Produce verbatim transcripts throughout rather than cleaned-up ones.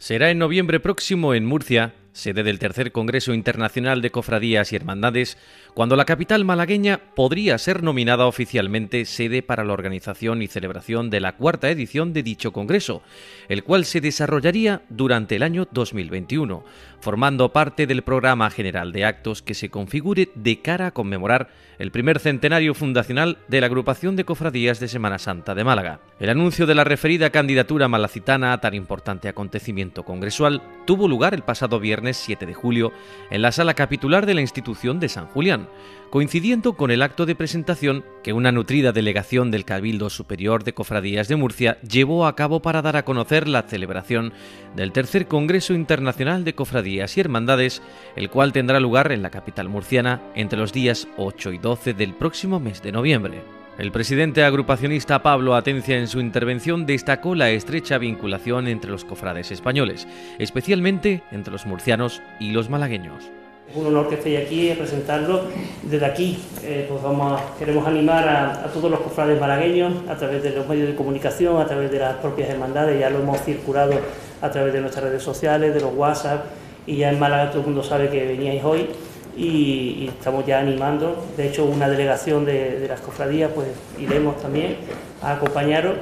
Será en noviembre próximo en Murcia, sede del tercer Congreso Internacional de Cofradías y Hermandades, cuando la capital malagueña podría ser nominada oficialmente sede para la organización y celebración de la cuarta edición de dicho congreso, el cual se desarrollaría durante el año dos mil veintiuno, formando parte del programa general de actos que se configure de cara a conmemorar el primer centenario fundacional de la agrupación de cofradías de Semana Santa de Málaga. El anuncio de la referida candidatura malacitana a tan importante acontecimiento congresual tuvo lugar el pasado viernes siete de julio en la sala capitular de la institución de San Julián, coincidiendo con el acto de presentación que una nutrida delegación del Cabildo Superior de Cofradías de Murcia llevó a cabo para dar a conocer la celebración del tercer Congreso Internacional de Cofradías y Hermandades, el cual tendrá lugar en la capital murciana entre los días ocho y doce del próximo mes de noviembre. El presidente agrupacionista Pablo Atencia en su intervención destacó la estrecha vinculación entre los cofrades españoles, especialmente entre los murcianos y los malagueños. Es un honor que estéis aquí y presentarlo. Desde aquí eh, pues vamos a, queremos animar a, a todos los cofrades malagueños a través de los medios de comunicación, a través de las propias hermandades. Ya lo hemos circulado a través de nuestras redes sociales, de los WhatsApp, y ya en Málaga todo el mundo sabe que veníais hoy. Y, y estamos ya animando. De hecho, una delegación de, de las cofradías, pues iremos también a acompañaros.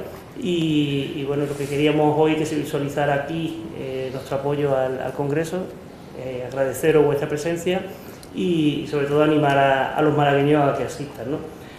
Y, y bueno, lo que queríamos hoy que se visualizara aquí eh, nuestro apoyo al, al Congreso, eh, agradeceros vuestra presencia y sobre todo animar a, a los malagueños a que asistan, ¿no?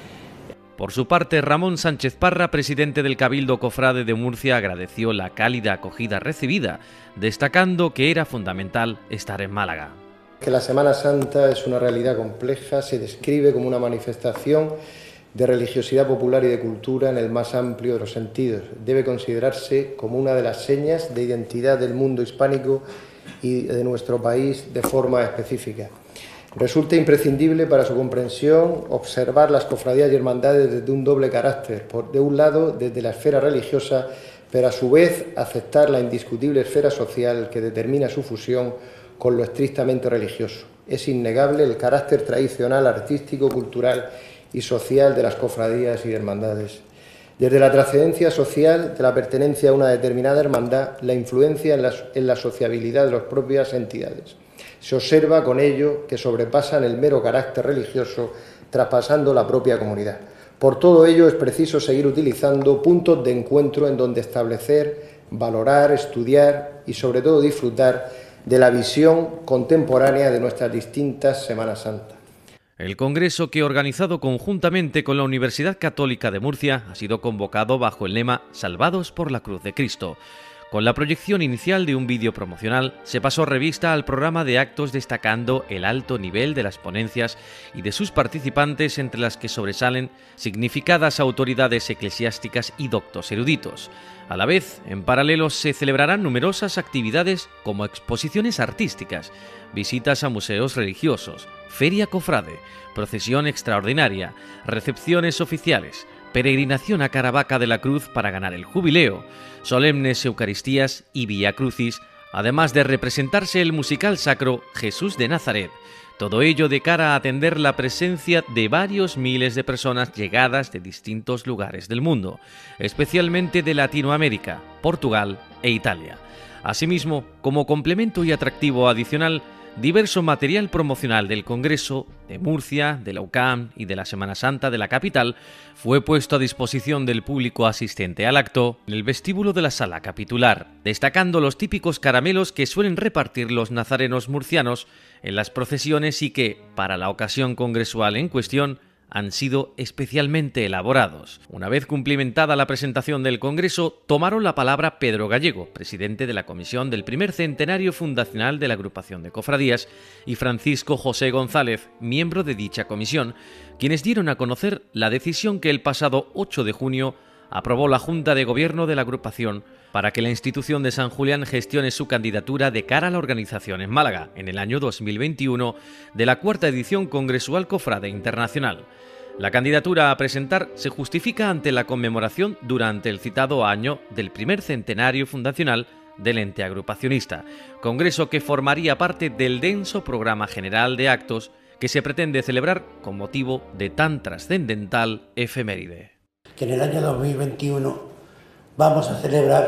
Por su parte, Ramón Sánchez Parra, presidente del Cabildo Cofrade de Murcia, agradeció la cálida acogida recibida, destacando que era fundamental estar en Málaga. Que la Semana Santa es una realidad compleja, se describe como una manifestación de religiosidad popular y de cultura en el más amplio de los sentidos. Debe considerarse como una de las señas de identidad del mundo hispánico y de nuestro país de forma específica. Resulta imprescindible para su comprensión observar las cofradías y hermandades desde un doble carácter. Por, de un lado, desde la esfera religiosa, pero a su vez aceptar la indiscutible esfera social que determina su fusión con lo estrictamente religioso. Es innegable el carácter tradicional, artístico, cultural y social de las cofradías y hermandades. Desde la trascendencia social de la pertenencia a una determinada hermandad, la influencia en la, en la sociabilidad de las propias entidades. Se observa con ello que sobrepasan el mero carácter religioso, traspasando la propia comunidad. Por todo ello es preciso seguir utilizando puntos de encuentro en donde establecer, valorar, estudiar y sobre todo disfrutar de la visión contemporánea de nuestras distintas Semanas Santas. El congreso, que organizado conjuntamente con la Universidad Católica de Murcia, ha sido convocado bajo el lema Salvados por la Cruz de Cristo. Con la proyección inicial de un vídeo promocional, se pasó revista al programa de actos destacando el alto nivel de las ponencias y de sus participantes, entre las que sobresalen significadas autoridades eclesiásticas y doctos eruditos. A la vez, en paralelo, se celebrarán numerosas actividades como exposiciones artísticas, visitas a museos religiosos, feria cofrade, procesión extraordinaria, recepciones oficiales, peregrinación a Caravaca de la Cruz para ganar el jubileo, solemnes Eucaristías y Vía Crucis, además de representarse el musical sacro Jesús de Nazaret. Todo ello de cara a atender la presencia de varios miles de personas llegadas de distintos lugares del mundo, especialmente de Latinoamérica, Portugal e Italia. Asimismo, como complemento y atractivo adicional, diverso material promocional del Congreso, de Murcia, de la U C A M y de la Semana Santa de la capital fue puesto a disposición del público asistente al acto en el vestíbulo de la sala capitular, destacando los típicos caramelos que suelen repartir los nazarenos murcianos en las procesiones y que, para la ocasión congresual en cuestión, han sido especialmente elaborados. Una vez cumplimentada la presentación del Congreso, tomaron la palabra Pedro Gallego, presidente de la comisión del primer centenario fundacional de la agrupación de cofradías, y Francisco José González, miembro de dicha comisión, quienes dieron a conocer la decisión que el pasado ocho de junio aprobó la Junta de Gobierno de la agrupación para que la institución de San Julián gestione su candidatura de cara a la organización en Málaga, en el año dos mil veintiuno, de la cuarta edición Congresual Cofrade Internacional. La candidatura a presentar se justifica ante la conmemoración durante el citado año del primer centenario fundacional del ente agrupacionista, congreso que formaría parte del denso programa general de actos que se pretende celebrar con motivo de tan trascendental efeméride. Que en el año dos mil veintiuno vamos a celebrar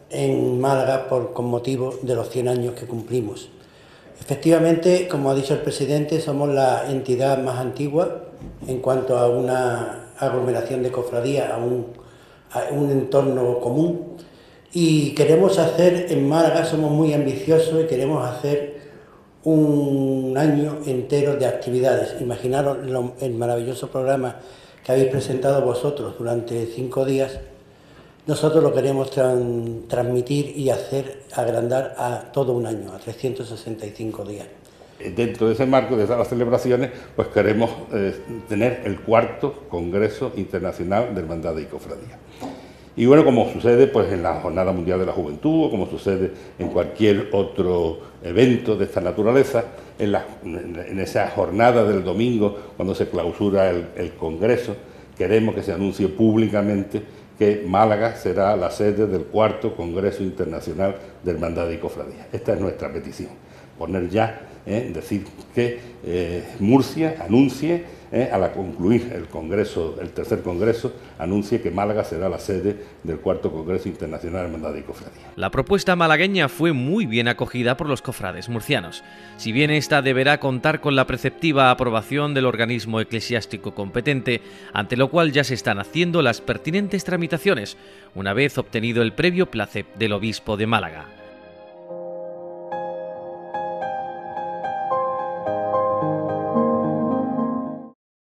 en Málaga por, con motivo de los cien años que cumplimos. Efectivamente, como ha dicho el presidente, somos la entidad más antigua en cuanto a una aglomeración de cofradías, a un, a un entorno común, y queremos hacer en Málaga, somos muy ambiciosos y queremos hacer un año entero de actividades. Imaginaros lo, el maravilloso programa que habéis presentado vosotros durante cinco días. Nosotros lo queremos tran, transmitir y hacer agrandar a todo un año, a trescientos sesenta y cinco días. Dentro de ese marco de esas celebraciones, pues queremos eh, tener el cuarto Congreso Internacional de Hermandades y Cofradías. Y bueno, como sucede pues en la Jornada Mundial de la Juventud, o como sucede en cualquier otro evento de esta naturaleza, en, la, en esa jornada del domingo, cuando se clausura el, el Congreso, queremos que se anuncie públicamente que Málaga será la sede del cuarto Congreso Internacional de Hermandades y Cofradías. Esta es nuestra petición, poner ya, eh, decir que eh, Murcia anuncie, eh, al concluir el Congreso, el tercer Congreso, anuncie que Málaga será la sede del cuarto Congreso Internacional de Hermandades y Cofradías. La propuesta malagueña fue muy bien acogida por los cofrades murcianos. Si bien esta deberá contar con la preceptiva aprobación del organismo eclesiástico competente, ante lo cual ya se están haciendo las pertinentes tramitaciones, una vez obtenido el previo plácet del obispo de Málaga.